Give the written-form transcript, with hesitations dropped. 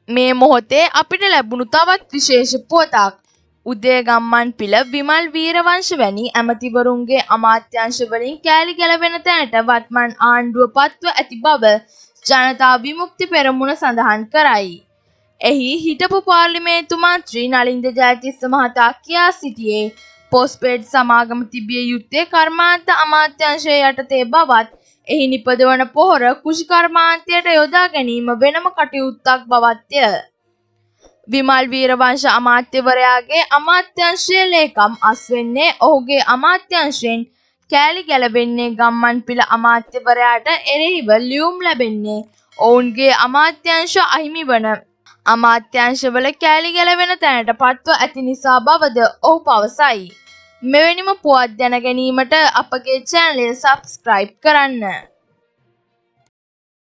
මේ මොහොතේ අපිට ලැබුණු තවත් විශේෂ පුවතක්. උදේ ගම්මන්පිල විමල් වීරවංශ වැනි ඇමතිවරුන්ගේ අමාත්‍යාංශ වලින් කෑලි ගැලවෙන තැනට වත්මන් ආණ්ඩුව පත්ව ඇති බව ජනතා විමුක්ති පෙරමුණ සඳහන් කරයි. එහි හිටපු පාර්ලිමේන්තු මන්ත්‍රී නලින්ද ජයතිස්ස මහතා කියා සිටියේ පොස්පේඩ් සමාගම තිබිය යුත්තේ කර්මාන්ත අමාත්‍යාංශය යටතේ බවත් එහි නිපදවන පොහොර කෘෂිකර්මාන්තයට යොදා ගැනීම වෙනම කටයුත්තක් බවත්ය. විමල් වීරවංශ අමාත්‍යවරයාගේ අමාත්‍යාංශයේ ලේකම් අස්වෙන්නේ ඔහුගේ අමාත්‍යාංශයෙන් කෑලි ගැලවෙන්නේ ගම්මන්පිල අමාත්‍යවරයාට එරෙහිව ලියුම් ලැබෙන්නේ ඔවුන්ගේ අමාත්‍යාංශ අහිමි වන අමාත්‍යාංශවල කෑලි ගැලවෙන තැනට පත්ව ඇති නිසා බවද ඔහු පවසයි. මෙවැනිම පුවත් දැන ගැනීමට අපගේ චැනලය සබ්ස්ක්‍රයිබ් කරන්න.